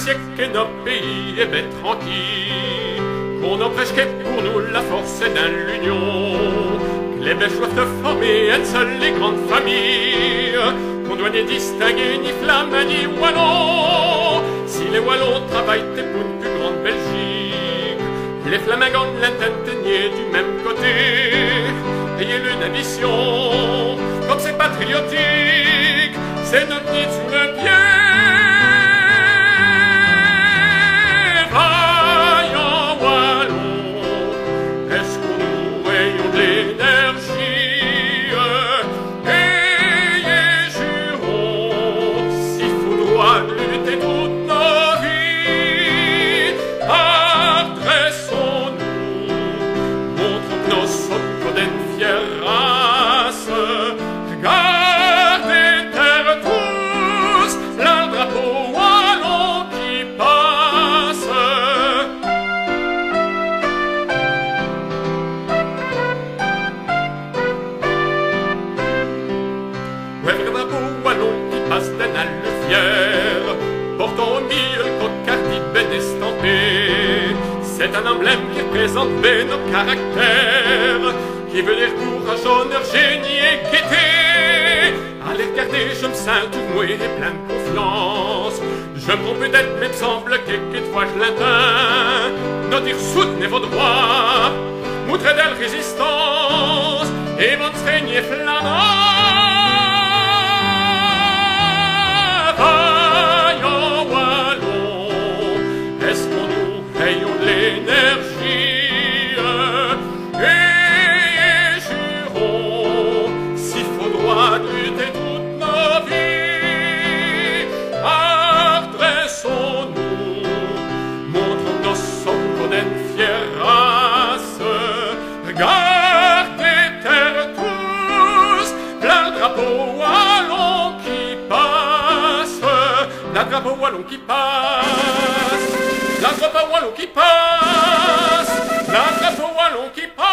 siècle que notre pays est bien tranquille, qu'on n'empêche que pour nous la force est dans l'union, que les bêches doivent te former une seule et grande famille, qu'on doit ni distinguer ni flamand ni wallon. Si les wallons travaillent pour une plus grande Belgique, les flamingants l'intentionnent du même côté. Ayez une ambition, comme c'est patriotique, c'est notre nid sous le pied. Vaillant wallon, est-ce qu'on nous ayons de l'énergie? Ayez jurons, s'il faut droit de lutter toute nos vies. Adressons-nous, montrons que nos sommes d'une fière race. Regardez terre tous, le drapeau wallon qui passe. Ouais, vrai drapeau wallon qui passe d'un le fier, portant au milieu le cocardi ben estampé. C'est un emblème qui représente bien nos caractères, qui veut dire courage, honneur, génie et gaieté. Allez regarder, je me sens tout noué et plein de confiance. Je me trompe peut-être, mais il me semble que quelquefois je l'atteins. Nous dire soutenez vos droits, montrez de la résistance et votre régner flamand. Vaillant wallon, est-ce qu'on nous ayons de l'énergie? Lutter toute nos vies, adressons-nous, montrons nos sommes d'une fière race. Regardez terre tous, plein le drapeau wallon qui passe, le drapeau wallon qui passe, le drapeau wallon qui passe, le drapeau wallon qui passe.